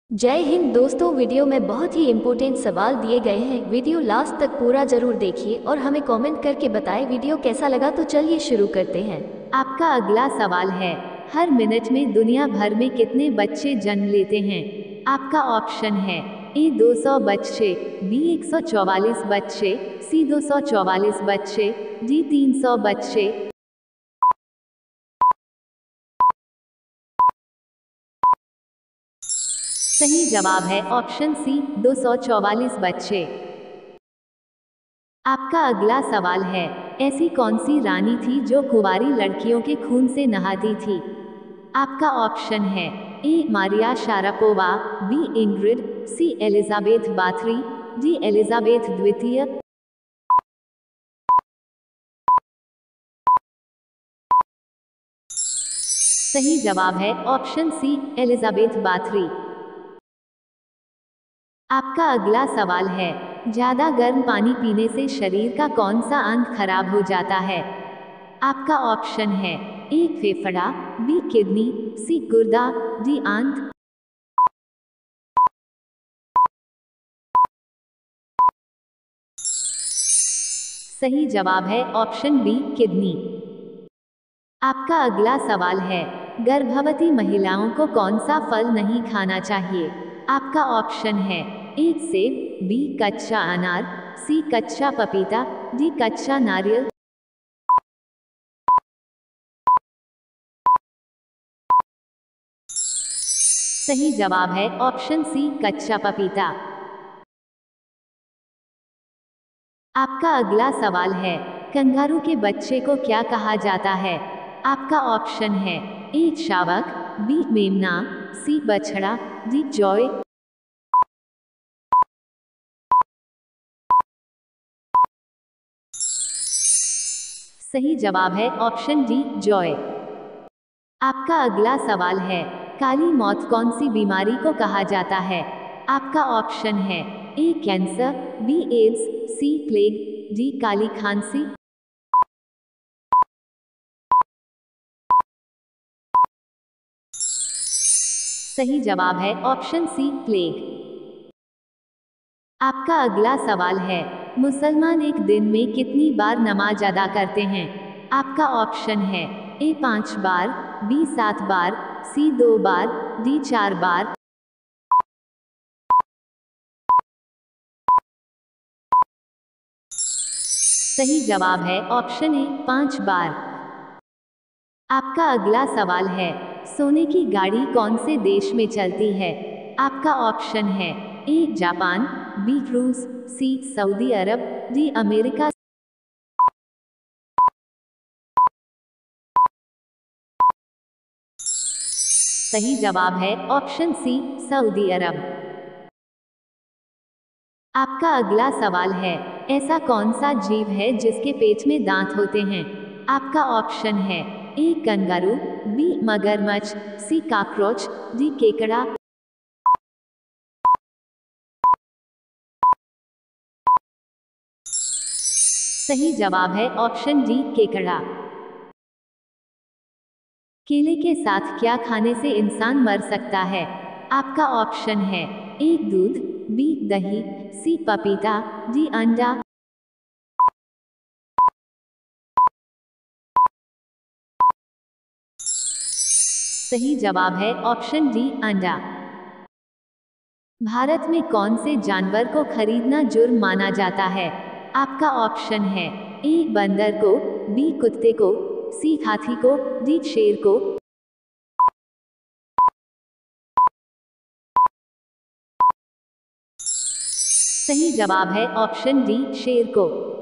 जय हिंद दोस्तों। वीडियो में बहुत ही इम्पोर्टेंट सवाल दिए गए हैं। वीडियो लास्ट तक पूरा जरूर देखिए और हमें कमेंट करके बताएं वीडियो कैसा लगा। तो चलिए शुरू करते हैं। आपका अगला सवाल है, हर मिनट में दुनिया भर में कितने बच्चे जन्म लेते हैं? आपका ऑप्शन है ए 200 बच्चे, बी 144 बच्चे, सी 244 बच्चे, डी 300 बच्चे। सही जवाब है ऑप्शन सी 244 बच्चे। आपका अगला सवाल है, ऐसी कौन सी रानी थी जो कुंवारी लड़कियों के खून से नहाती थी? आपका ऑप्शन है A Maria Sharapova, B Ingrid, C Elizabeth Bathory, D Elizabeth द्वितीय। सही जवाब है ऑप्शन सी एलिजाबेथ बाथरी। आपका अगला सवाल है, ज्यादा गर्म पानी पीने से शरीर का कौन सा अंग खराब हो जाता है? आपका ऑप्शन है ए फेफड़ा, बी किडनी, सी गुर्दा, डी आंत। सही जवाब है ऑप्शन बी किडनी। आपका अगला सवाल है, गर्भवती महिलाओं को कौन सा फल नहीं खाना चाहिए? आपका ऑप्शन है ए सेब, बी कच्चा अनार, सी कच्चा पपीता, डी कच्चा नारियल। सही जवाब है ऑप्शन सी कच्चा पपीता। आपका अगला सवाल है, कंगारू के बच्चे को क्या कहा जाता है? आपका ऑप्शन है ए शावक, बी मेमना, सी बछड़ा, डी जॉय। सही जवाब है ऑप्शन डी जॉय। आपका अगला सवाल है, काली मौत कौन सी बीमारी को कहा जाता है? आपका ऑप्शन है A cancer, B AIDS, C plague, D काली खांसी। सही जवाब है ऑप्शन सी प्लेग। आपका अगला सवाल है, मुसलमान एक दिन में कितनी बार नमाज अदा करते हैं? आपका ऑप्शन है ए 5 बार, बी 7 बार, सी 2 बार, डी 4 बार। सही जवाब है ऑप्शन ए 5 बार। आपका अगला सवाल है, सोने की गाड़ी कौन से देश में चलती है? आपका ऑप्शन है ए जापान, बी रूस, सी सऊदी अरब, डी अमेरिका। सही जवाब है ऑप्शन सी सऊदी अरब। आपका अगला सवाल है, ऐसा कौन सा जीव है जिसके पेट में दांत होते हैं? आपका ऑप्शन है ए कंगारू, बी मगरमच्छ, सी कॉकरोच, डी केकड़ा। सही जवाब है ऑप्शन डी केकड़ा। केले के साथ क्या खाने से इंसान मर सकता है? आपका ऑप्शन है ए दूध, बी दही, सी पपीता, डी अंडा। सही जवाब है ऑप्शन डी अंडा। भारत में कौन से जानवर को खरीदना जुर्म माना जाता है? आपका ऑप्शन है ए बंदर को, बी कुत्ते को, सी हाथी को, डी शेर को। सही जवाब है ऑप्शन डी शेर को।